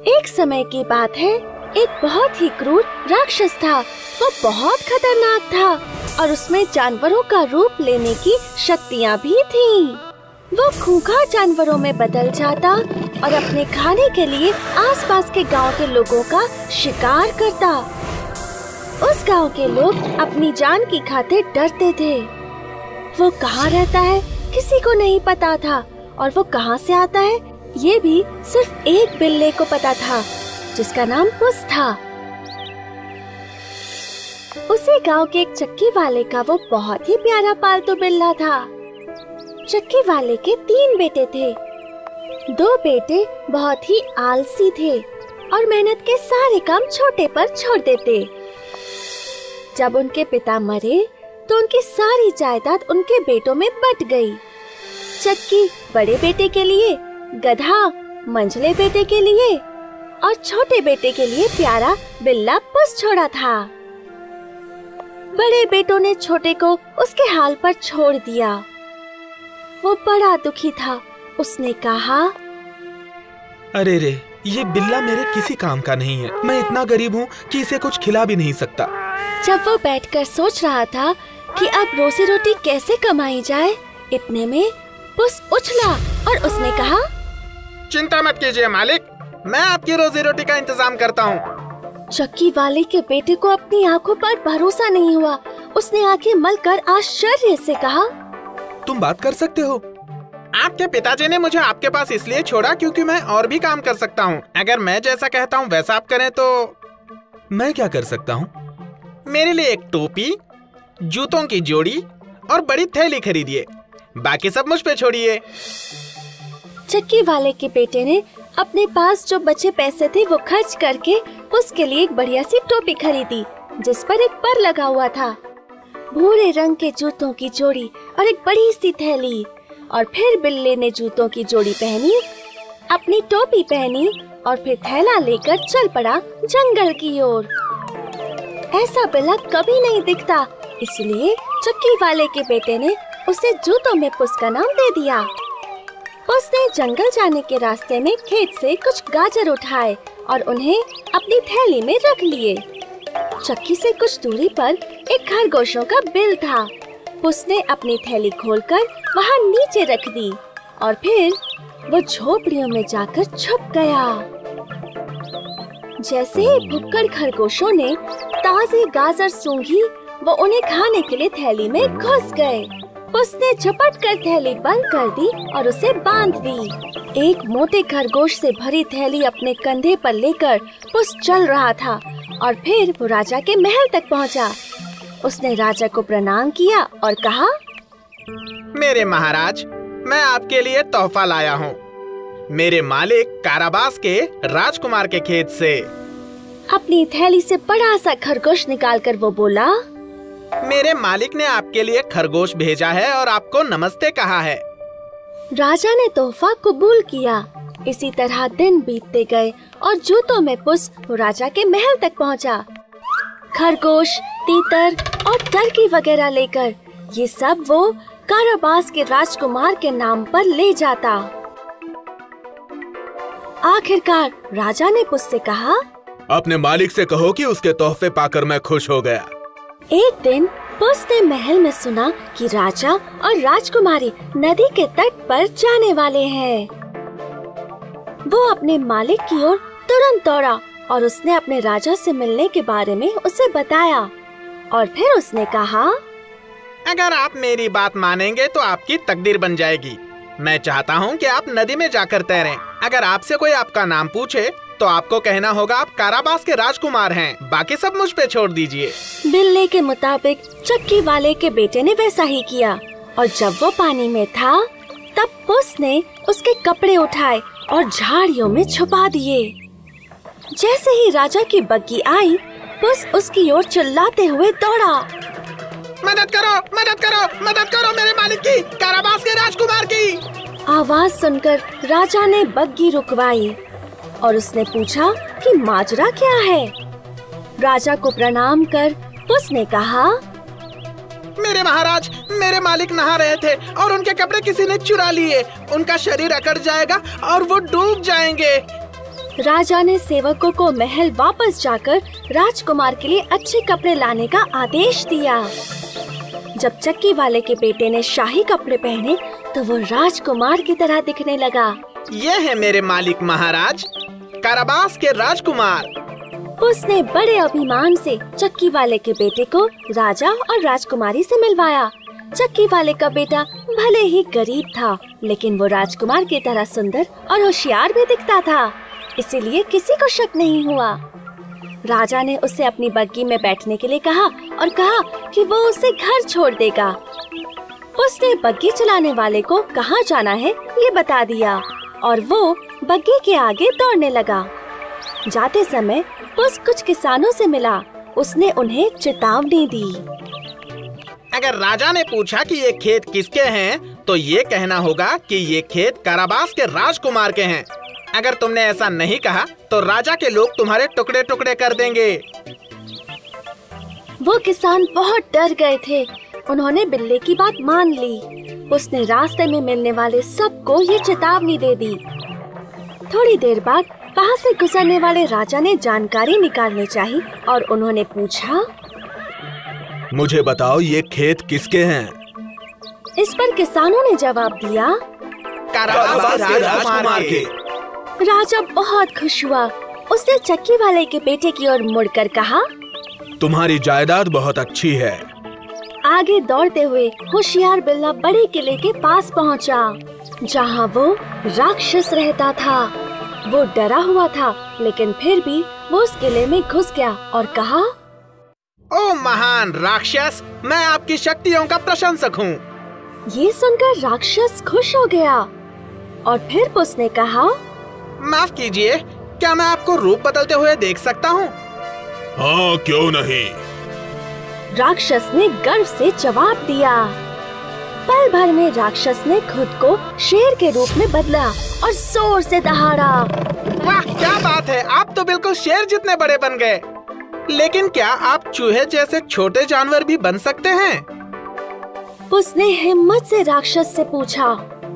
एक समय की बात है, एक बहुत ही क्रूर राक्षस था। वो बहुत खतरनाक था और उसमें जानवरों का रूप लेने की शक्तियाँ भी थीं। वो खूंखार जानवरों में बदल जाता और अपने खाने के लिए आसपास के गांव के लोगों का शिकार करता। उस गांव के लोग अपनी जान की खातिर डरते थे। वो कहाँ रहता है किसी को नहीं पता था और वो कहाँ से आता है ये भी सिर्फ एक बिल्ले को पता था, जिसका नाम पुस था। उसी गांव के एक चक्की वाले का वो बहुत ही प्यारा पालतू बिल्ला था। चक्की वाले के 3 बेटे थे। 2 बेटे बहुत ही आलसी थे और मेहनत के सारे काम छोटे पर छोड़ देते। जब उनके पिता मरे तो उनकी सारी जायदाद उनके बेटों में बट गई। चक्की बड़े बेटे के लिए, गधा मंझले बेटे के लिए और छोटे बेटे के लिए प्यारा बिल्ला पुस छोड़ा था। बड़े बेटों ने छोटे को उसके हाल पर छोड़ दिया। वो बड़ा दुखी था। उसने कहा, अरे रे, ये बिल्ला मेरे किसी काम का नहीं है। मैं इतना गरीब हूँ कि इसे कुछ खिला भी नहीं सकता। जब वो बैठकर सोच रहा था कि अब रोजी रोटी कैसे कमाई जाए, इतने में पुस उछला और उसने कहा, चिंता मत कीजिए मालिक, मैं आपकी रोजी रोटी का इंतजाम करता हूँ। चक्की वाले के बेटे को अपनी आंखों पर भरोसा नहीं हुआ। उसने आंखें मलकर आश्चर्य से कहा, तुम बात कर सकते हो? आपके पिताजी ने मुझे आपके पास इसलिए छोड़ा क्योंकि मैं और भी काम कर सकता हूँ। अगर मैं जैसा कहता हूँ वैसा आप करें तो। मैं क्या कर सकता हूँ? मेरे लिए एक टोपी, जूतों की जोड़ी और बड़ी थैली खरीदिए। बाकी सब मुझ पे छोड़िए। चक्की वाले के बेटे ने अपने पास जो बचे पैसे थे वो खर्च करके उसके लिए एक बढ़िया सी टोपी खरीदी, जिस पर एक पर लगा हुआ था, भूरे रंग के जूतों की जोड़ी और एक बड़ी सी थैली। और फिर बिल्ले ने जूतों की जोड़ी पहनी, अपनी टोपी पहनी और फिर थैला लेकर चल पड़ा जंगल की ओर। ऐसा बिल्ला कभी नहीं दिखता, इसलिए चक्की वाले के बेटे ने उसे जूतों में पुस का नाम दे दिया। उसने जंगल जाने के रास्ते में खेत से कुछ गाजर उठाए और उन्हें अपनी थैली में रख लिए। चक्की से कुछ दूरी पर एक खरगोशों का बिल था। उसने अपनी थैली खोलकर वहाँ नीचे रख दी और फिर वो झोपड़ियों में जाकर छुप गया। जैसे ही भुक्कड़ खरगोशों ने ताजे गाजर सूंघी, वो उन्हें खाने के लिए थैली में घुस गए। उसने झपट कर थैली बंद कर दी और उसे बांध दी। एक मोटे खरगोश से भरी थैली अपने कंधे पर लेकर पुस चल रहा था और फिर वो राजा के महल तक पहुंचा। उसने राजा को प्रणाम किया और कहा, मेरे महाराज, मैं आपके लिए तोहफा लाया हूँ। मेरे मालिक काराबास के राजकुमार के खेत से। अपनी थैली से बड़ा सा खरगोश निकालकर वो बोला, मेरे मालिक ने आपके लिए खरगोश भेजा है और आपको नमस्ते कहा है। राजा ने तोहफा कबूल किया। इसी तरह दिन बीतते गए और जूतों में पुस वो राजा के महल तक पहुंचा। खरगोश, तीतर और टर्की वगैरह लेकर ये सब वो काराबास के राजकुमार के नाम पर ले जाता। आखिरकार राजा ने पुस से कहा, अपने मालिक से कहो कि उसके तोहफे पाकर मैं खुश हो गया। एक दिन पुस ने महल में सुना कि राजा और राजकुमारी नदी के तट पर जाने वाले हैं। वो अपने मालिक की ओर तुरंत दौड़ा और उसने अपने राजा से मिलने के बारे में उसे बताया। और फिर उसने कहा, अगर आप मेरी बात मानेंगे तो आपकी तकदीर बन जाएगी। मैं चाहता हूँ कि आप नदी में जाकर तैरें। अगर आपसे कोई आपका नाम पूछे तो आपको कहना होगा आप काराबास के राजकुमार हैं। बाकी सब मुझ पे छोड़ दीजिए। बिल्ले के मुताबिक चक्की वाले के बेटे ने वैसा ही किया और जब वो पानी में था तब पुस ने उसके कपड़े उठाए और झाड़ियों में छुपा दिए। जैसे ही राजा की बग्गी आई, पुस उसकी ओर चिल्लाते हुए दौड़ा, मदद करो, मदद करो, मदद करो मेरे मालिक की, काराबास के राजकुमार की। आवाज सुनकर राजा ने बग्गी रुकवाई और उसने पूछा कि माजरा क्या है। राजा को प्रणाम कर पुस ने कहा, मेरे महाराज, मेरे मालिक नहा रहे थे और उनके कपड़े किसी ने चुरा लिए। उनका शरीर अकड़ जाएगा और वो डूब जाएंगे। राजा ने सेवकों को महल वापस जाकर राजकुमार के लिए अच्छे कपड़े लाने का आदेश दिया। जब चक्की वाले के बेटे ने शाही कपड़े पहने तो वो राजकुमार की तरह दिखने लगा। ये है मेरे मालिक महाराज, काराबास के राजकुमार। उसने बड़े अभिमान से चक्की वाले के बेटे को राजा और राजकुमारी से मिलवाया। चक्की वाले का बेटा भले ही गरीब था, लेकिन वो राजकुमार की तरह सुंदर और होशियार भी दिखता था, इसीलिए किसी को शक नहीं हुआ। राजा ने उसे अपनी बग्गी में बैठने के लिए कहा और कहा कि वो उसे घर छोड़ देगा। उसने बग्गी चलाने वाले को कहाँ जाना है ये बता दिया और वो बग्गी के आगे दौड़ने लगा। जाते समय पुस कुछ किसानों से मिला। उसने उन्हें चेतावनी दी। अगर राजा ने पूछा कि ये खेत किसके हैं, तो ये कहना होगा कि ये खेत काराबास के राजकुमार के हैं। अगर तुमने ऐसा नहीं कहा तो राजा के लोग तुम्हारे टुकड़े टुकड़े कर देंगे। वो किसान बहुत डर गए थे। उन्होंने बिल्ली की बात मान ली। उसने रास्ते में मिलने वाले सबको ये चेतावनी दे दी। थोड़ी देर बाद वहाँ से गुजरने वाले राजा ने जानकारी निकालनी चाहिए और उन्होंने पूछा, मुझे बताओ ये खेत किसके हैं? इस पर किसानों ने जवाब दिया, काराबास के राजकुमार के। राजा बहुत खुश हुआ। उसने चक्की वाले के बेटे की ओर मुड़कर कहा, तुम्हारी जायदाद बहुत अच्छी है। आगे दौड़ते हुए होशियार बिल्ला बड़े किले के पास पहुंचा, जहां वो राक्षस रहता था। वो डरा हुआ था, लेकिन फिर भी वो उस किले में घुस गया और कहा, ओ महान राक्षस, मैं आपकी शक्तियों का प्रशंसक हूँ। ये सुनकर राक्षस खुश हो गया और फिर उसने कहा, माफ कीजिए, क्या मैं आपको रूप बदलते हुए देख सकता हूँ? हाँ, क्यों नहीं। राक्षस ने गर्व से जवाब दिया। पल भर में राक्षस ने खुद को शेर के रूप में बदला और जोर से दहाड़ा। वाह, क्या बात है, आप तो बिल्कुल शेर जितने बड़े बन गए। लेकिन क्या आप चूहे जैसे छोटे जानवर भी बन सकते हैं? उसने हिम्मत से राक्षस से पूछा।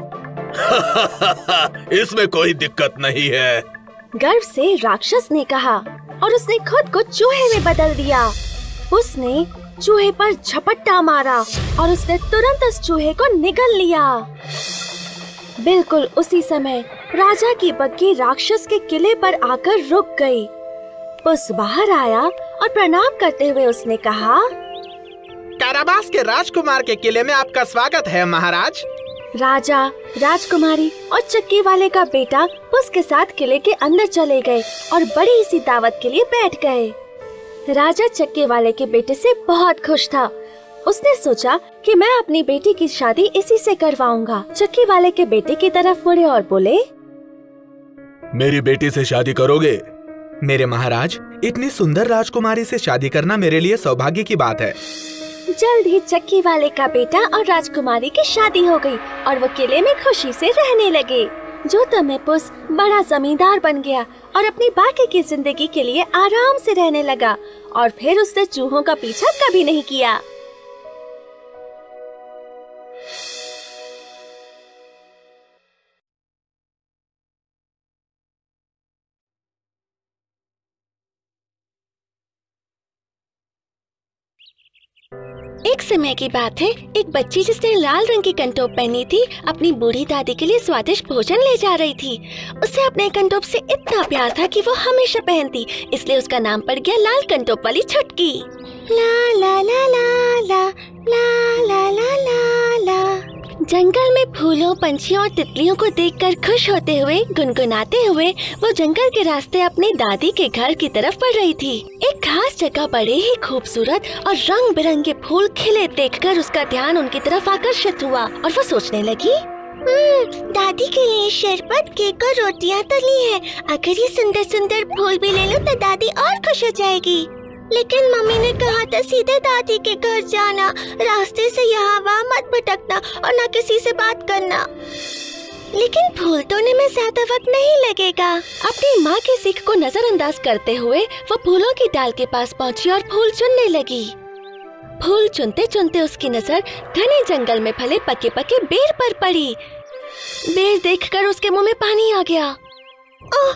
इसमें कोई दिक्कत नहीं है, गर्व से राक्षस ने कहा और उसने खुद को चूहे में बदल दिया। उसने चूहे पर झपट्टा मारा और उसने तुरंत उस चूहे को निगल लिया। बिल्कुल उसी समय राजा की बग्गी राक्षस के किले पर आकर रुक गई। पुस बाहर आया और प्रणाम करते हुए उसने कहा, काराबास के राजकुमार के किले में आपका स्वागत है महाराज। राजा, राजकुमारी और चक्की वाले का बेटा पुस के साथ किले के अंदर चले गए और बड़ी सी दावत के लिए बैठ गए। राजा चक्की वाले के बेटे से बहुत खुश था। उसने सोचा कि मैं अपनी बेटी की शादी इसी से करवाऊंगा। चक्की वाले के बेटे की तरफ मुड़े और बोले, मेरी बेटी से शादी करोगे? मेरे महाराज, इतनी सुंदर राजकुमारी से शादी करना मेरे लिए सौभाग्य की बात है। जल्द ही चक्की वाले का बेटा और राजकुमारी की शादी हो गई और वो किले में खुशी से रहने लगे। जो में पुस बड़ा जमींदार बन गया और अपनी बाकी की जिंदगी के लिए आराम से रहने लगा और फिर उसने चूहों का पीछा कभी नहीं किया। एक समय की बात है, एक बच्ची जिसने लाल रंग की कंटोप पहनी थी अपनी बूढ़ी दादी के लिए स्वादिष्ट भोजन ले जा रही थी। उसे अपने कंटोप से इतना प्यार था कि वो हमेशा पहनती, इसलिए उसका नाम पड़ गया लाल कंटोप वाली छुटकी। ला ला ला ला ला ला ला ला ला ला। जंगल में फूलों, पंछियों और तितलियों को देखकर खुश होते हुए, गुनगुनाते हुए वो जंगल के रास्ते अपनी दादी के घर की तरफ बढ़ रही थी। एक खास जगह बड़े ही खूबसूरत और रंग बिरंगे फूल खिले देखकर उसका ध्यान उनकी तरफ आकर्षित हुआ और वो सोचने लगी, दादी के लिए शरबत, केक और रोटियां तली हैं। अगर ये सुंदर सुंदर फूल भी ले लो तो दादी और खुश हो जाएगी। लेकिन मम्मी ने कहा था सीधे दादी के घर जाना, रास्ते से यहाँ वहाँ मत भटकना और न किसी से बात करना। लेकिन फूल तोड़ने में ज्यादा वक्त नहीं लगेगा। अपनी माँ की सीख को नजरअंदाज करते हुए वो फूलों की डाल के पास पहुँची और फूल चुनने लगी। फूल चुनते चुनते उसकी नजर घने जंगल में फले पके पके बेर पर पड़ी। बेर देखकर उसके मुंह में पानी आ गया। ओह,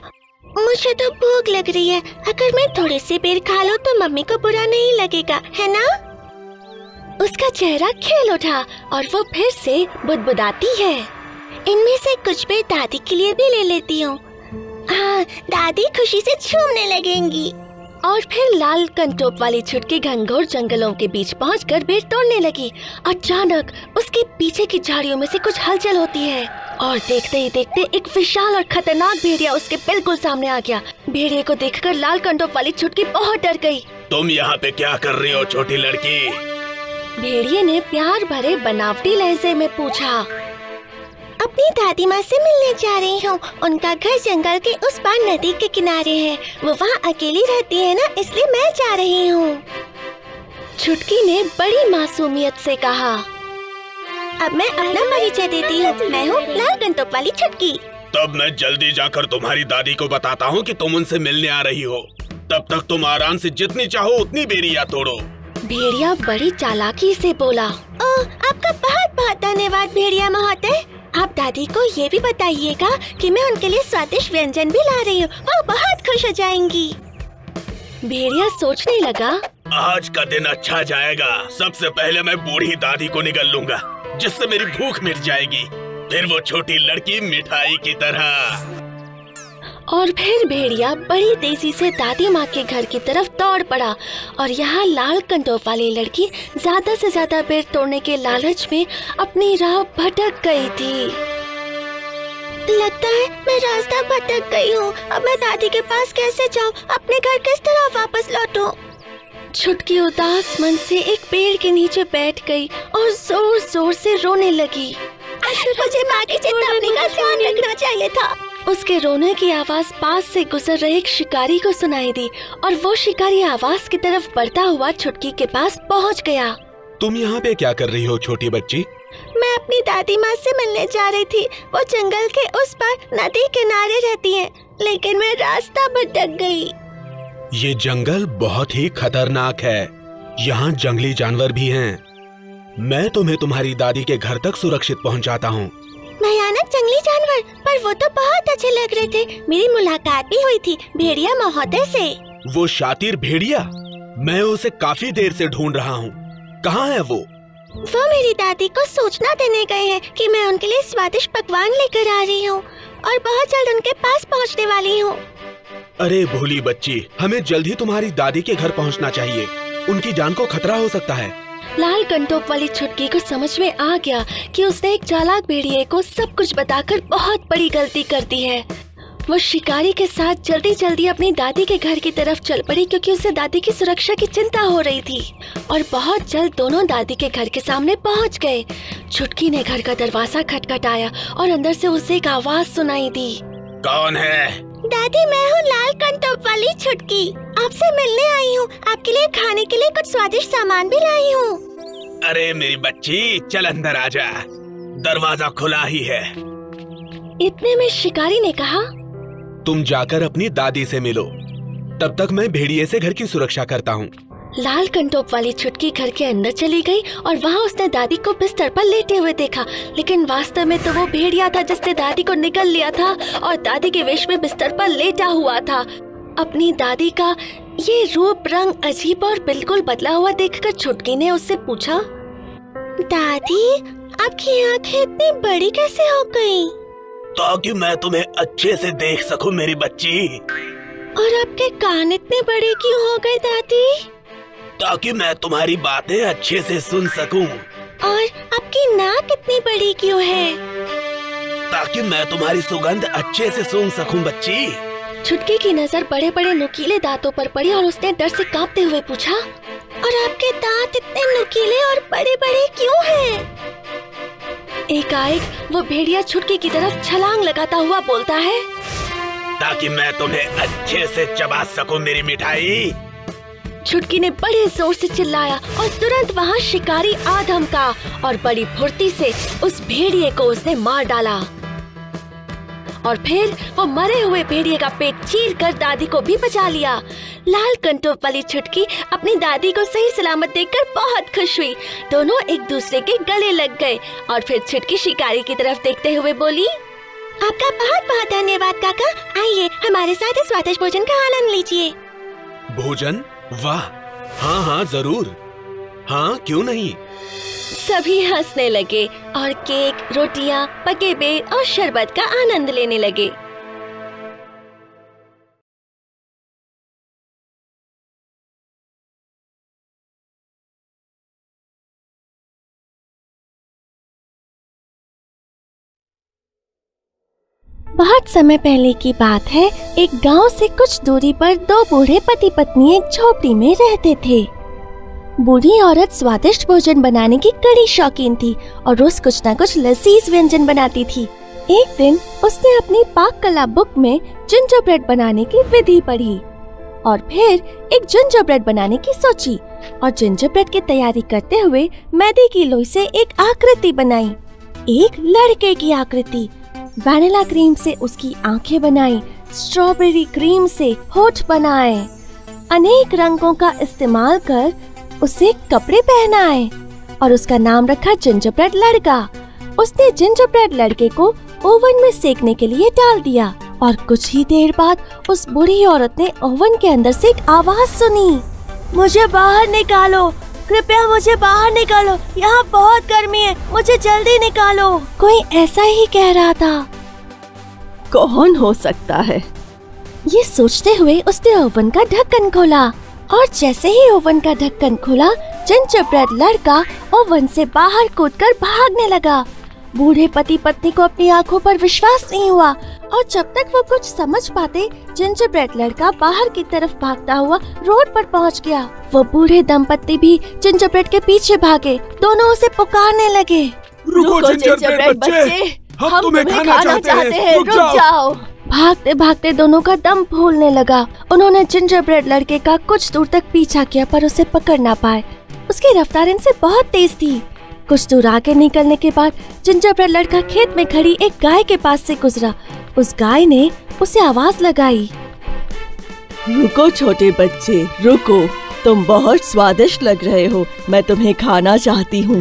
मुझे तो भूख लग रही है, अगर मैं थोड़े से बेर खा लूं तो मम्मी को बुरा नहीं लगेगा, है ना? उसका चेहरा खिल उठा और वो फिर से बुदबुदाती है। इनमें से कुछ बेर दादी के लिए भी ले लेती हूँ। हाँ, दादी खुशी से झूमने लगेंगी। और फिर लाल कंटोप वाली छुटकी घनघोर जंगलों के बीच पहुंचकर बेर तोड़ने लगी। अचानक उसके पीछे की झाड़ियों में से कुछ हलचल होती है और देखते ही देखते एक विशाल और खतरनाक भेड़िया उसके बिल्कुल सामने आ गया। भेड़िए को देखकर लाल कंटोप वाली छुटकी बहुत डर गई। तुम यहाँ पे क्या कर रही हो छोटी लड़की? भेड़िए ने प्यार भरे बनावटी लहजे में पूछा। अपनी दादी माँ से मिलने जा रही हूँ। उनका घर जंगल के उस पार नदी के किनारे है। वो वहाँ अकेली रहती है ना, इसलिए मैं जा रही हूँ। छुटकी ने बड़ी मासूमियत से कहा। अब मैं अपना परिचय देती हूँ, मैं हूँ लाल कंटोप वाली छुटकी। तब मैं जल्दी जाकर तुम्हारी दादी को बताता हूँ कि तुम उनसे मिलने आ रही हो। तब तक तुम आराम से जितनी चाहो उतनी बेरिया तोड़ो। भेड़िया बड़ी चालाकी से बोला। ओह, आपका बहुत बहुत धन्यवाद भेड़िया महोदय। आप दादी को ये भी बताइएगा कि मैं उनके लिए स्वादिष्ट व्यंजन भी ला रही हूँ, वो बहुत खुश हो जाएंगी। भेड़िया सोचने लगा, आज का दिन अच्छा जाएगा। सबसे पहले मैं बूढ़ी दादी को निगल लूंगा, जिससे मेरी भूख मिट जाएगी। फिर वो छोटी लड़की मिठाई की तरह। और फिर भेड़िया बड़ी तेजी से दादी माँ के घर की तरफ दौड़ पड़ा और यहाँ लाल कंटोप वाली लड़की ज्यादा से ज्यादा बेर तोड़ने के लालच में अपनी राह भटक गई थी। लगता है मैं रास्ता भटक गई हूँ। अब मैं दादी के पास कैसे जाऊँ? अपने घर किस तरह वापस लौटूं? छुटकी उदास मन से एक पेड़ के नीचे बैठ गई और जोर जोर से रोने लगी। मुझे माँ की चेतावनी का ध्यान रखना चाहिए था। उसके रोने की आवाज पास से गुजर रहे एक शिकारी को सुनाई दी और वो शिकारी आवाज की तरफ बढ़ता हुआ छुटकी के पास पहुंच गया। तुम यहाँ पे क्या कर रही हो छोटी बच्ची? मैं अपनी दादी माँ से मिलने जा रही थी। वो जंगल के उस पार नदी किनारे रहती हैं, लेकिन मैं रास्ता भटक गई। ये जंगल बहुत ही खतरनाक है। यहाँ जंगली जानवर भी हैं। मैं तुम्हें तुम्हारी दादी के घर तक सुरक्षित पहुँचाता हूँ। भयानक जंगली जानवर, पर वो तो बहुत अच्छे लग रहे थे। मेरी मुलाकात भी हुई थी भेड़िया महोदय से। वो शातिर भेड़िया? मैं उसे काफी देर से ढूंढ रहा हूँ। कहाँ है वो? वो मेरी दादी को सूचना देने गए हैं कि मैं उनके लिए स्वादिष्ट पकवान लेकर आ रही हूँ और बहुत जल्द उनके पास पहुँचने वाली हूँ। अरे भोली बच्ची, हमें जल्द ही तुम्हारी दादी के घर पहुँचना चाहिए। उनकी जान को खतरा हो सकता है। लाल कंटोप वाली छुटकी को समझ में आ गया कि उसने एक चालाक भेड़िए को सब कुछ बताकर बहुत बड़ी गलती कर दी है। वो शिकारी के साथ जल्दी जल्दी अपनी दादी के घर की तरफ चल पड़ी क्योंकि उसे दादी की सुरक्षा की चिंता हो रही थी। और बहुत जल्द दोनों दादी के घर के सामने पहुंच गए। छुटकी ने घर का दरवाजा खटखटाया और अंदर से उसे एक आवाज सुनाई दी। कौन है? दादी, मैं हूँ लाल कंटोप वाली छुटकी। आपसे मिलने आई हूँ। आपके लिए खाने के लिए कुछ स्वादिष्ट सामान भी लाई हूँ। अरे मेरी बच्ची, चल अंदर आजा, दरवाजा खुला ही है। इतने में शिकारी ने कहा, तुम जाकर अपनी दादी से मिलो, तब तक मैं भेड़िए से घर की सुरक्षा करता हूँ। लाल कंटोप वाली छुटकी घर के अंदर चली गई और वहाँ उसने दादी को बिस्तर पर लेटे हुए देखा, लेकिन वास्तव में तो वो भेड़िया था जिसने दादी को निगल लिया था और दादी के वेश में बिस्तर पर लेटा हुआ था। अपनी दादी का ये रूप रंग अजीब और बिल्कुल बदला हुआ देखकर छुटकी ने उससे पूछा, दादी, आपकी आंखें इतनी बड़ी कैसे हो गई? ताकि मैं तुम्हें अच्छे से देख सकूं मेरी बच्ची। और आपके कान इतने बड़े क्यों हो गए दादी? ताकि मैं तुम्हारी बातें अच्छे से सुन सकूं। और आपकी नाक इतनी बड़ी क्यों है? ताकि मैं तुम्हारी सुगंध अच्छे से सूंघ सकूं बच्ची। छुटकी की नजर बड़े बड़े नुकीले दांतों पर पड़ी और उसने डर से कांपते हुए पूछा, और आपके दांत इतने नुकीले और बड़े बड़े क्यों हैं? एकाएक वो भेड़िया छुटकी की तरफ छलांग लगाता हुआ बोलता है, ताकि मैं तुम्हें अच्छे से चबा सकूं मेरी मिठाई। छुटकी ने बड़े जोर से चिल्लाया और तुरंत वहाँ शिकारी आ धमका और बड़ी फुर्ती से उस भेड़िए को उसने मार डाला। और फिर वो मरे हुए भेड़िए का पेट चीर कर दादी को भी बचा लिया। लाल कंटोप वाली छुटकी अपनी दादी को सही सलामत देखकर बहुत खुश हुई। दोनों एक दूसरे के गले लग गए और फिर छुटकी शिकारी की तरफ देखते हुए बोली, आपका बहुत बहुत धन्यवाद काका। आइए हमारे साथ इस स्वादिष्ट भोजन का आनंद लीजिए। भोजन? वाह, हाँ हाँ जरूर, हाँ क्यों नहीं। सभी हंसने लगे और केक, रोटियां, पके बेर और शरबत का आनंद लेने लगे। बहुत समय पहले की बात है। एक गांव से कुछ दूरी पर दो बूढ़े पति पत्नी एक झोपड़ी में रहते थे। बूढ़ी औरत स्वादिष्ट भोजन बनाने की कड़ी शौकीन थी और रोज कुछ न कुछ लजीज व्यंजन बनाती थी। एक दिन उसने अपनी पाक कला बुक में जिंजर ब्रेड बनाने की विधि पढ़ी और फिर एक जिंजर ब्रेड बनाने की सोची और जिंजर ब्रेड की तैयारी करते हुए मैदे की लोई से एक आकृति बनाई। एक लड़के की आकृति। वैनिला क्रीम से उसकी आंखें बनाई, स्ट्रॉबेरी क्रीम से होठ बनाए, अनेक रंगों का इस्तेमाल कर उसे कपड़े पहनाए और उसका नाम रखा जिंजर ब्रेड लड़का। उसने जिंजर ब्रेड लड़के को ओवन में सेकने के लिए डाल दिया और कुछ ही देर बाद उस बूढ़ी औरत ने ओवन के अंदर से एक आवाज सुनी, मुझे बाहर निकालो, कृपया मुझे बाहर निकालो, यहाँ बहुत गर्मी है, मुझे जल्दी निकालो। कोई ऐसा ही कह रहा था। कौन हो सकता है? ये सोचते हुए उसने ओवन का ढक्कन खोला और जैसे ही ओवन का ढक्कन खुला, जिंजर ब्रेड लड़का ओवन से बाहर कूदकर भागने लगा। बूढ़े पति पत्नी को अपनी आंखों पर विश्वास नहीं हुआ और जब तक वो कुछ समझ पाते, जिंजर ब्रेड लड़का बाहर की तरफ भागता हुआ रोड पर पहुंच गया। वो बूढ़े दंपत्ति भी जिंजर ब्रेड के पीछे भागे। दोनों उसे पुकारने लगे, रुको जिंजर ब्रेड बच्चे, हम तुम्हें खाना चाहते हैं, रुक जाओ। भागते भागते दोनों का दम फूलने लगा। उन्होंने जिंजर ब्रेड लड़के का कुछ दूर तक पीछा किया पर उसे पकड़ ना पाए। उसकी रफ्तार इनसे बहुत तेज थी। कुछ दूर आगे निकलने के बाद जिंजर ब्रेड लड़का खेत में खड़ी एक गाय के पास से गुजरा। उस गाय ने उसे आवाज लगाई, रुको छोटे बच्चे, रुको, तुम बहुत स्वादिष्ट लग रहे हो, मैं तुम्हें खाना चाहती हूँ।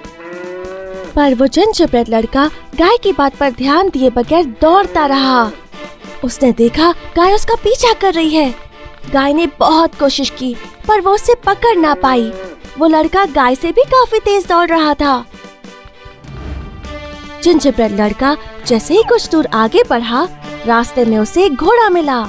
पर वो जिंजर ब्रेड लड़का गाय की बात पर ध्यान दिए बगैर दौड़ता रहा। उसने देखा गाय उसका पीछा कर रही है। गाय ने बहुत कोशिश की पर वो उसे पकड़ ना पाई। वो लड़का गाय से भी काफी तेज दौड़ रहा था। जिंजर ब्रेड लड़का जैसे ही कुछ दूर आगे बढ़ा, रास्ते में उसे एक घोड़ा मिला।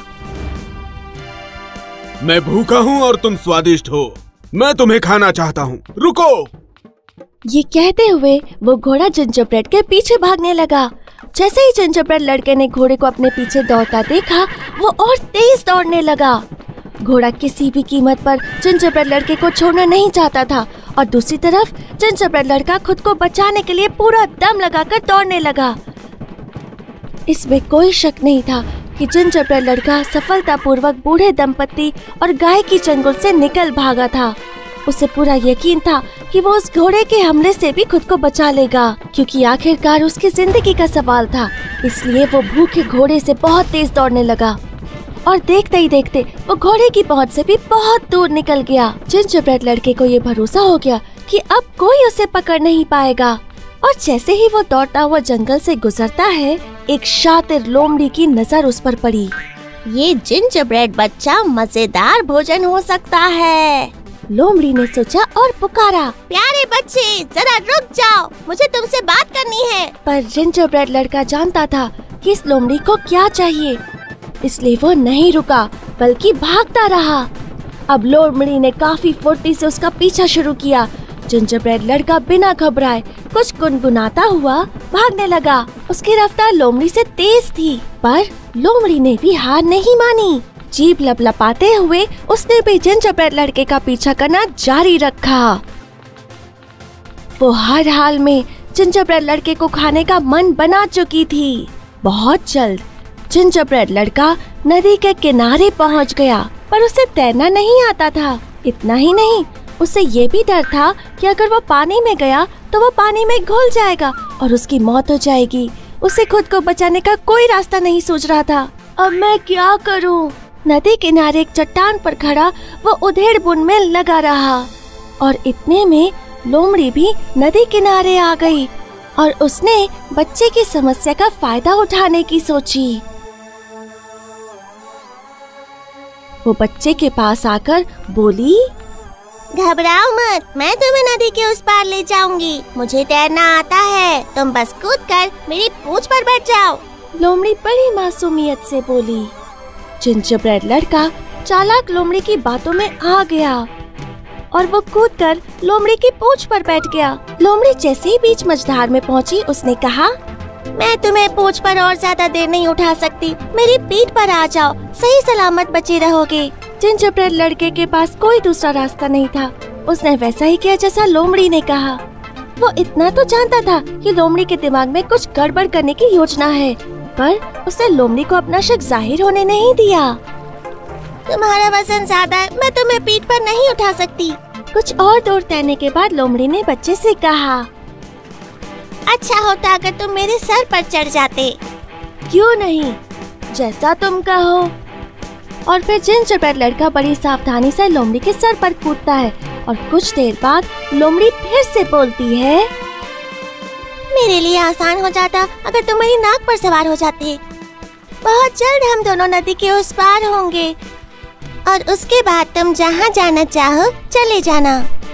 मैं भूखा हूँ और तुम स्वादिष्ट हो, मैं तुम्हें खाना चाहता हूँ, रुको। ये कहते हुए वो घोड़ा जिंजर ब्रेड के पीछे भागने लगा। जैसे ही जिंजर ब्रेड लड़के ने घोड़े को अपने पीछे दौड़ता देखा, वो और तेज दौड़ने लगा। घोड़ा किसी भी कीमत पर जिंजर ब्रेड लड़के को छोड़ना नहीं चाहता था और दूसरी तरफ जिंजर ब्रेड लड़का खुद को बचाने के लिए पूरा दम लगाकर दौड़ने लगा। इसमें कोई शक नहीं था कि जिंजर ब्रेड लड़का सफलतापूर्वक बूढ़े दंपत्ति और गाय की चंगुल से निकल भागा था। उसे पूरा यकीन था कि वो उस घोड़े के हमले से भी खुद को बचा लेगा, क्योंकि आखिरकार उसकी जिंदगी का सवाल था। इसलिए वो भूखे घोड़े से बहुत तेज दौड़ने लगा और देखते ही देखते वो घोड़े की पहुंच से भी बहुत दूर निकल गया। जिंजर ब्रेड लड़के को ये भरोसा हो गया कि अब कोई उसे पकड़ नहीं पाएगा और जैसे ही वो दौड़ता हुआ जंगल से गुजरता है, एक शातिर लोमड़ी की नजर उस पर पड़ी। ये जिंजर ब्रेड बच्चा मजेदार भोजन हो सकता है, लोमड़ी ने सोचा और पुकारा, प्यारे बच्चे जरा रुक जाओ, मुझे तुमसे बात करनी है। पर जिंजर ब्रेड लड़का जानता था कि इस लोमड़ी को क्या चाहिए, इसलिए वो नहीं रुका बल्कि भागता रहा। अब लोमड़ी ने काफी फुर्ती से उसका पीछा शुरू किया। जिंजर ब्रेड लड़का बिना घबराए कुछ गुनगुनाता हुआ भागने लगा। उसकी रफ्तार लोमड़ी से तेज थी, पर लोमड़ी ने भी हार नहीं मानी। जीभ लपलपाते हुए उसने भी जिंजर ब्रेड लड़के का पीछा करना जारी रखा। वो हर हाल में जिंजर ब्रेड लड़के को खाने का मन बना चुकी थी। बहुत जल्द जिंजर ब्रेड लड़का नदी के किनारे पहुंच गया, पर उसे तैरना नहीं आता था। इतना ही नहीं, उसे ये भी डर था कि अगर वो पानी में गया तो वो पानी में घुल जाएगा और उसकी मौत हो जाएगी। उसे खुद को बचाने का कोई रास्ता नहीं सूझ रहा था। अब मैं क्या करूं? नदी किनारे एक चट्टान पर खड़ा वो उधेड़-बुन में लगा रहा और इतने में लोमड़ी भी नदी किनारे आ गई और उसने बच्चे की समस्या का फायदा उठाने की सोची। वो बच्चे के पास आकर बोली, घबराओ मत, मैं तुम्हें नदी के उस पार ले जाऊंगी। मुझे तैरना आता है, तुम बस कूदकर मेरी पूंछ पर बैठ जाओ। लोमड़ी बड़ी मासूमियत से बोली। जिंजरब्रेड लड़का चालाक लोमड़ी की बातों में आ गया और वो कूदकर लोमड़ी की पूंछ पर बैठ गया। लोमड़ी जैसे ही बीच मझधार में पहुंची, उसने कहा, मैं तुम्हें पूंछ पर और ज्यादा देर नहीं उठा सकती, मेरी पीठ पर आ जाओ, सही सलामत बचे रहोगे। जिंजरब्रेड लड़के के पास कोई दूसरा रास्ता नहीं था। उसने वैसा ही किया जैसा लोमड़ी ने कहा। वो इतना तो जानता था कि लोमड़ी के दिमाग में कुछ गड़बड़ करने की योजना है, पर उसने लोमड़ी को अपना शक जाहिर होने नहीं दिया। तुम्हारा वजन ज्यादा है, मैं तुम्हें पीठ पर नहीं उठा सकती। कुछ और दूर तैरने के बाद लोमड़ी ने बच्चे से कहा, अच्छा होता अगर तुम मेरे सर पर चढ़ जाते। क्यों नहीं, जैसा तुम कहो। और फिर जिंजरब्रेड लड़का बड़ी सावधानी से लोमड़ी के सर पर कूदता है और कुछ देर बाद लोमड़ी फिर से बोलती है, मेरे लिए आसान हो जाता अगर तुम मेरी नाक पर सवार हो जाते। बहुत जल्द हम दोनों नदी के उस पार होंगे और उसके बाद तुम जहाँ जाना चाहो चले जाना।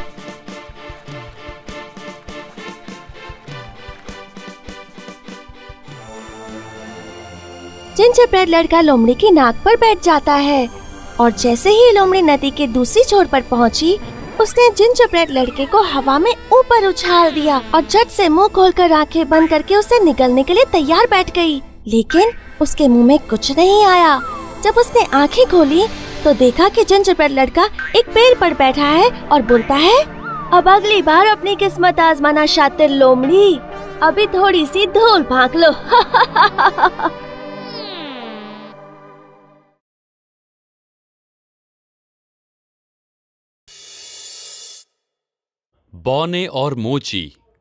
जिंजरब्रेड लड़का लोमड़ी की नाक पर बैठ जाता है और जैसे ही लोमड़ी नदी के दूसरी छोर पर पहुंची, उसने जिंजरब्रेड लड़के को हवा में ऊपर उछाल दिया और झट से मुंह खोलकर आंखें बंद करके उसे निगलने के लिए तैयार बैठ गई। लेकिन उसके मुंह में कुछ नहीं आया। जब उसने आंखें खोली तो देखा कि जिंजरब्रेड लड़का एक पेड़ पर बैठा है और बोलता है, अब अगली बार अपनी किस्मत आजमाना शातिर लोमड़ी, अभी थोड़ी सी धूल भांक लो। बौने और मोची।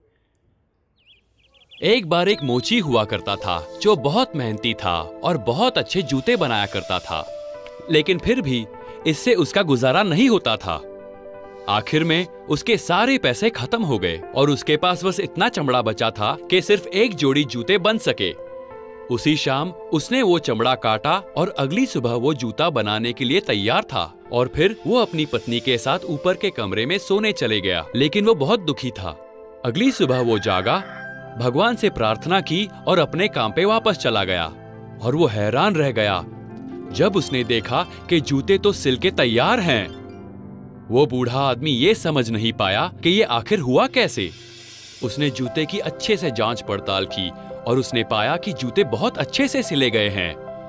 एक बार एक मोची हुआ करता था जो बहुत मेहनती था और बहुत अच्छे जूते बनाया करता था, लेकिन फिर भी इससे उसका गुजारा नहीं होता था। आखिर में उसके सारे पैसे खत्म हो गए और उसके पास बस इतना चमड़ा बचा था कि सिर्फ एक जोड़ी जूते बन सके। उसी शाम उसने वो चमड़ा काटा और अगली सुबह वो जूता बनाने के लिए तैयार था और फिर वो अपनी पत्नी के साथ ऊपर के कमरे में सोने चले गया। लेकिन वो बहुत दुखी था। अगली सुबह वो जागा, भगवान से प्रार्थना की और अपने काम पे वापस चला गया और वो हैरान रह गया जब उसने देखा कि जूते तो सिल के तैयार हैं। वो बूढ़ा आदमी ये समझ नहीं पाया कि ये आखिर हुआ कैसे। उसने जूते की अच्छे से जांच पड़ताल की और उसने पाया कि जूते बहुत अच्छे से सिले गए हैं।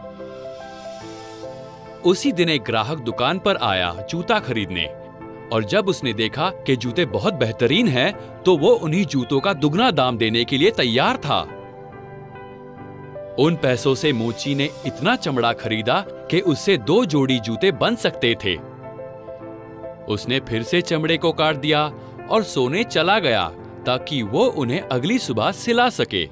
उसी दिन एक ग्राहक दुकान पर आया जूता खरीदने और जब उसने देखा कि जूते बहुत बेहतरीन हैं, तो वो उन्हीं जूतों का दुगना दाम देने के लिए तैयार था। उन पैसों से मोची ने इतना चमड़ा खरीदा कि उससे 2 जोड़ी जूते बन सकते थे। उसने फिर से चमड़े को काट दिया और सोने चला गया ताकि वो उन्हें अगली सुबह सिला सके।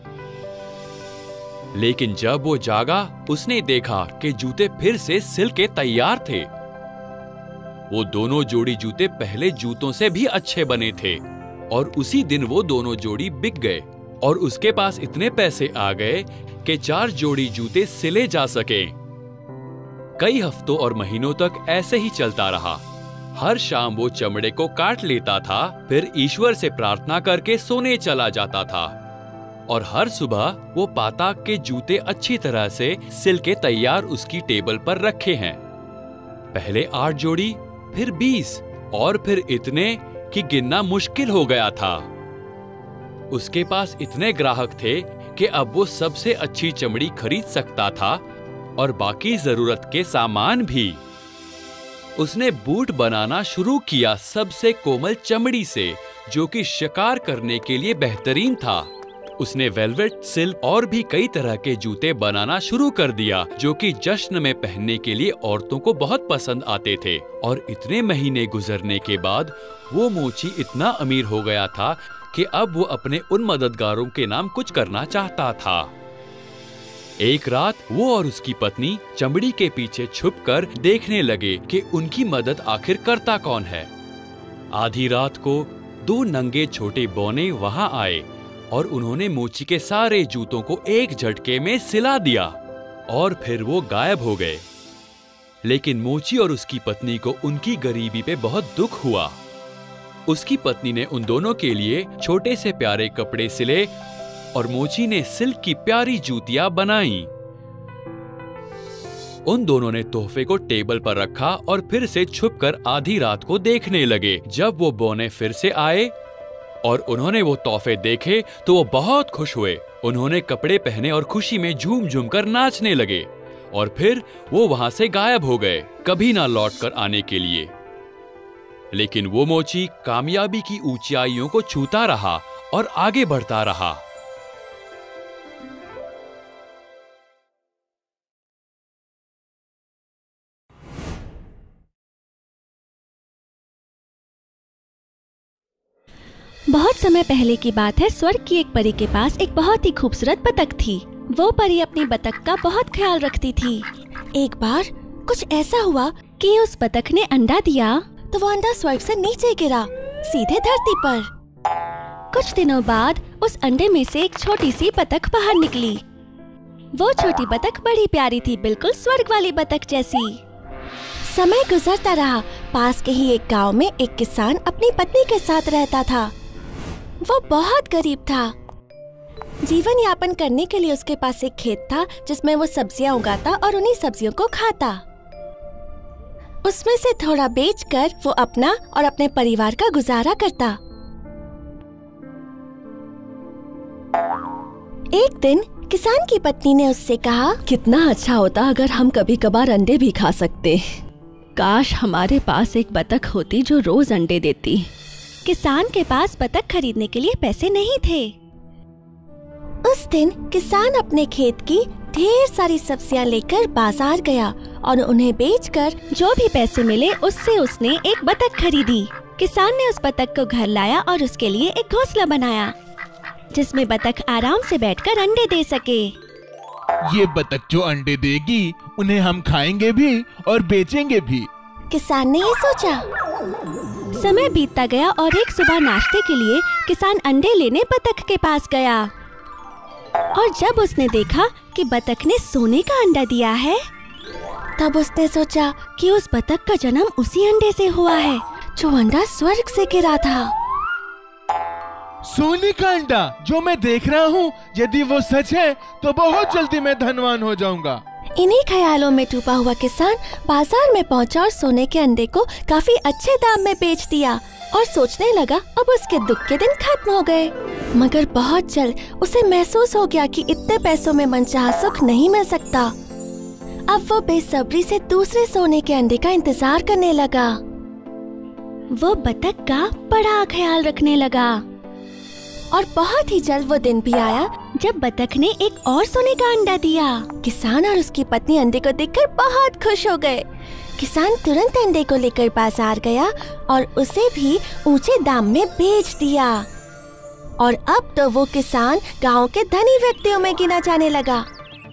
लेकिन जब वो जागा, उसने देखा कि जूते फिर से सिल के तैयार थे। वो दोनों जोड़ी जूते पहले जूतों से भी अच्छे बने थे और उसी दिन वो दोनों जोड़ी बिक गए और उसके पास इतने पैसे आ गए कि 4 जोड़ी जूते सिले जा सके। कई हफ्तों और महीनों तक ऐसे ही चलता रहा। हर शाम वो चमड़े को काट लेता था, फिर ईश्वर से प्रार्थना करके सोने चला जाता था और हर सुबह वो पाता कि जूते अच्छी तरह से सिल के तैयार उसकी टेबल पर रखे हैं। पहले 8 जोड़ी, फिर 20 और फिर इतने कि गिनना मुश्किल हो गया था। उसके पास इतने ग्राहक थे कि अब वो सबसे अच्छी चमड़ी खरीद सकता था और बाकी जरूरत के सामान भी। उसने बूट बनाना शुरू किया सबसे कोमल चमड़ी से, जो कि शिकार करने के लिए बेहतरीन था। उसने वेलवेट, सिल्क और भी कई तरह के जूते बनाना शुरू कर दिया जो कि जश्न में पहनने के लिए औरतों को बहुत पसंद आते थे। और इतने महीने गुजरने के बाद वो मोची इतना अमीर हो गया था कि अब वो अपने उन मददगारों के नाम कुछ करना चाहता था। एक रात वो और उसकी पत्नी चमड़ी के पीछे छुपकर देखने लगे कि उनकी मदद आखिर करता कौन है। आधी रात को 2 नंगे छोटे बौने वहां आए और उन्होंने मोची के सारे जूतों को एक झटके में सिला दिया और फिर वो गायब हो गए। लेकिन मोची और उसकी पत्नी को उनकी गरीबी पे बहुत दुख हुआ। उसकी पत्नी ने उन दोनों के लिए छोटे से प्यारे कपड़े सिले और मोची ने सिल्क की प्यारी जूतियां बनाई। उन दोनों ने तोहफे को टेबल पर रखा और फिर से छुपकर आधी रात को देखने लगे। जब वो बौने फिर से आए और उन्होंने वो तोहफे देखे तो वो बहुत खुश हुए। उन्होंने कपड़े पहने और खुशी में झूम झूम कर नाचने लगे और फिर वो वहां से गायब हो गए, कभी ना लौट कर आने के लिए। लेकिन वो मोची कामयाबी की ऊंचाइयों को छूता रहा और आगे बढ़ता रहा। बहुत समय पहले की बात है। स्वर्ग की एक परी के पास एक बहुत ही खूबसूरत बतख थी। वो परी अपनी बतख का बहुत ख्याल रखती थी। एक बार कुछ ऐसा हुआ कि उस बतख ने अंडा दिया तो वो अंडा स्वर्ग से नीचे गिरा, सीधे धरती पर। कुछ दिनों बाद उस अंडे में से एक छोटी सी बतख बाहर निकली। वो छोटी बतख बड़ी प्यारी थी, बिल्कुल स्वर्ग वाली बतख जैसी। समय गुजरता रहा। पास के ही एक गांव में एक किसान अपनी पत्नी के साथ रहता था। वो बहुत गरीब था। जीवन यापन करने के लिए उसके पास एक खेत था जिसमें वो सब्जियां उगाता और उन्हीं सब्जियों को खाता। उसमें से थोड़ा बेचकर वो अपना और अपने परिवार का गुजारा करता। एक दिन किसान की पत्नी ने उससे कहा, कितना अच्छा होता अगर हम कभी कभार अंडे भी खा सकते। काश हमारे पास एक बतख होती जो रोज अंडे देती। किसान के पास बतख खरीदने के लिए पैसे नहीं थे। उस दिन किसान अपने खेत की ढेर सारी सब्जियां लेकर बाजार गया और उन्हें बेचकर जो भी पैसे मिले उससे उसने एक बतख खरीदी। किसान ने उस बतख को घर लाया और उसके लिए एक घोंसला बनाया जिसमें बतख आराम से बैठकर अंडे दे सके। ये बतख जो अंडे देगी उन्हें हम खाएंगे भी और बेचेंगे भी, किसान ने ये सोचा। समय बीतता गया और एक सुबह नाश्ते के लिए किसान अंडे लेने बतख के पास गया और जब उसने देखा कि बतख ने सोने का अंडा दिया है तब उसने सोचा कि उस बतख का जन्म उसी अंडे से हुआ है जो अंडा स्वर्ग से गिरा था। सोने का अंडा जो मैं देख रहा हूँ, यदि वो सच है तो बहुत जल्दी मैं धनवान हो जाऊंगा। इन्हीं ख्यालों में डूबा हुआ किसान बाजार में पहुंचा और सोने के अंडे को काफी अच्छे दाम में बेच दिया और सोचने लगा अब उसके दुख के दिन खत्म हो गए। मगर बहुत जल्द उसे महसूस हो गया कि इतने पैसों में मनचाहा सुख नहीं मिल सकता। अब वो बेसब्री से दूसरे सोने के अंडे का इंतजार करने लगा। वो बतख का बड़ा ख्याल रखने लगा और बहुत ही जल्द वो दिन भी आया जब बतख ने एक और सोने का अंडा दिया। किसान और उसकी पत्नी अंडे को देखकर बहुत खुश हो गए। किसान तुरंत अंडे को लेकर बाजार गया और उसे भी ऊंचे दाम में बेच दिया और अब तो वो किसान गांव के धनी व्यक्तियों में गिना जाने लगा।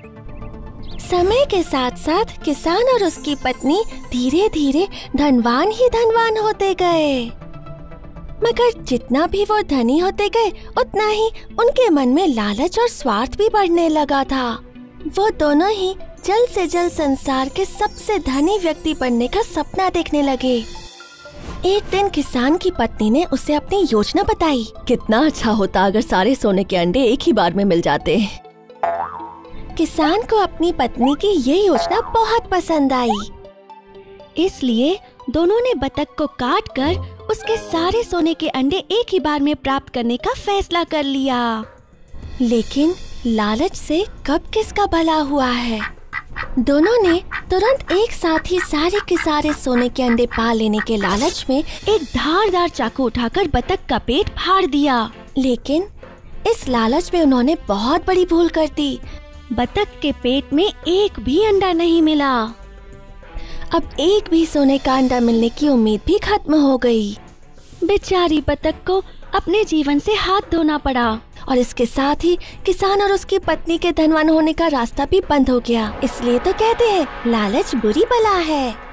समय के साथ साथ किसान और उसकी पत्नी धीरे धीरे धनवान ही धनवान होते गए। मगर जितना भी वो धनी होते गए उतना ही उनके मन में लालच और स्वार्थ भी बढ़ने लगा था। वो दोनों ही जल्द से जल्द संसार के सबसे धनी व्यक्ति बनने का सपना देखने लगे। एक दिन किसान की पत्नी ने उसे अपनी योजना बताई। कितना अच्छा होता अगर सारे सोने के अंडे एक ही बार में मिल जाते। किसान को अपनी पत्नी की ये योजना बहुत पसंद आई, इसलिए दोनों ने बतख को काट कर उसके सारे सोने के अंडे एक ही बार में प्राप्त करने का फैसला कर लिया। लेकिन लालच से कब किसका भला हुआ है। दोनों ने तुरंत एक साथ ही सारे के सारे सोने के अंडे पा लेने के लालच में एक धारदार चाकू उठाकर बतख का पेट फाड़ दिया। लेकिन इस लालच में उन्होंने बहुत बड़ी भूल कर दी। बतख के पेट में एक भी अंडा नहीं मिला। अब एक भी सोने का अंडा मिलने की उम्मीद भी खत्म हो गई। बेचारी बतख को अपने जीवन से हाथ धोना पड़ा और इसके साथ ही किसान और उसकी पत्नी के धनवान होने का रास्ता भी बंद हो गया। इसलिए तो कहते हैं लालच बुरी बला है।